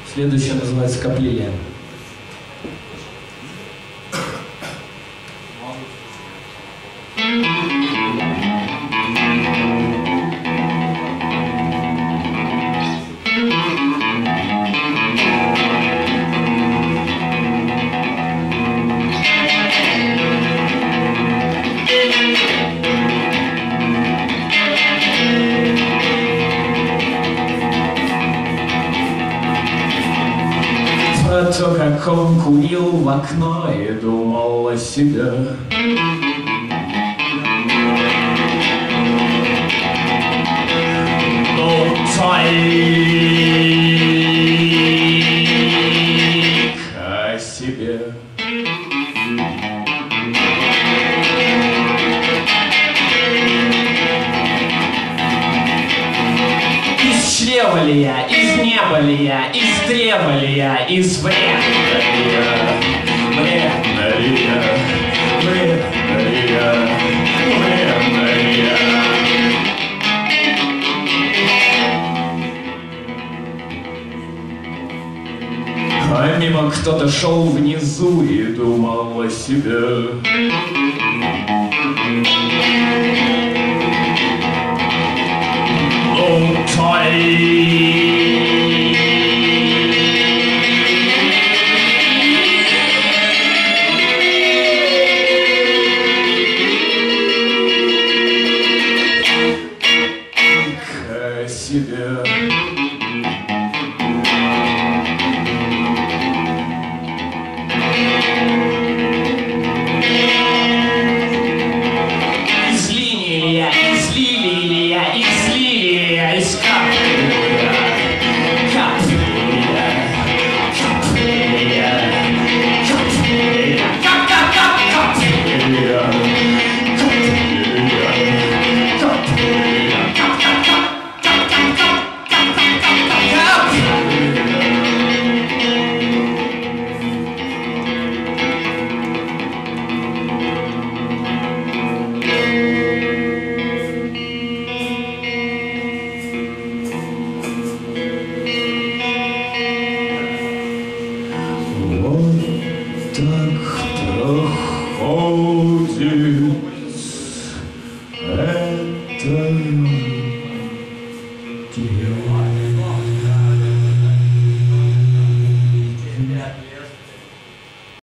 Следующее называется «Каплилия». Про то, как он курил в окно и думал о себе. Ну, только о себе. Из чрева ли я, из неба ли я, из древа ли я, из вреда ли я, вредна ли я, вредна ли я, вредна ли я. А мимо кто-то шел внизу и думал о себе. Ну, только о себе. Из линии ли я, из лилии ли я, из лилии ли я, из капли ли я, капли ли я, капли ли я, капли ли я, капли ли я, капли ли я, капли ли я, вот так проходит